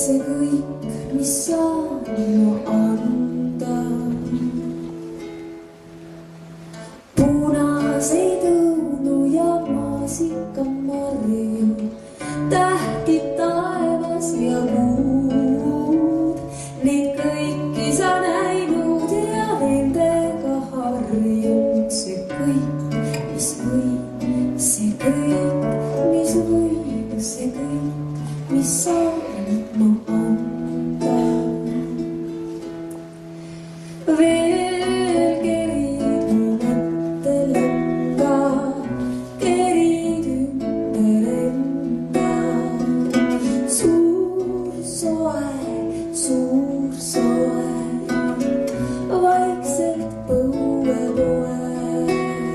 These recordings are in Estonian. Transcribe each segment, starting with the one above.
see kõik, mis saan ma anda. Punaseid õunu ja maasikamarju, tähtid taevas ja kuud. Neid kõiki sa näinud ja nendega harjunud. See kõik, mis võib, see kõik, mis võib, see kõik, mis saan ma anda. Veel kerid mu mõttelõnga, kerid ümber enda. Suur soe, vaikselt põue poe.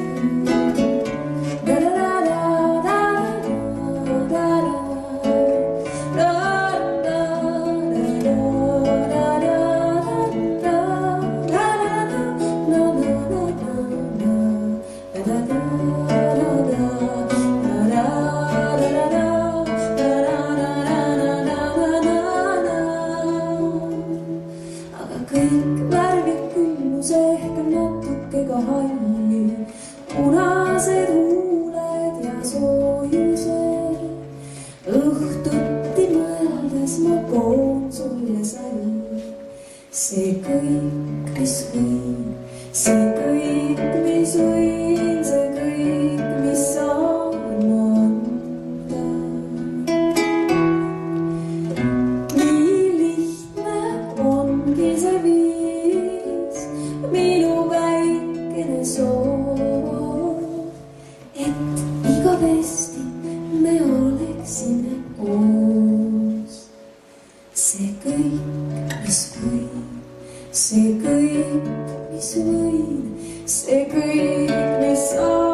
Kõik värvid külmus ehk natuke ka halli, punased huuled ja soojused. Õhtuti mõeldes ma koon sulle salli. See kõik, mis võin, see kõik, mis võin, see kõik, mis saan ma anda. Nii lihtne ongi see viis, minu väikene soov, et igavesti me oleksime koos. See kõik, mis võin, see kõik, mis võin, see kõik, mis saan.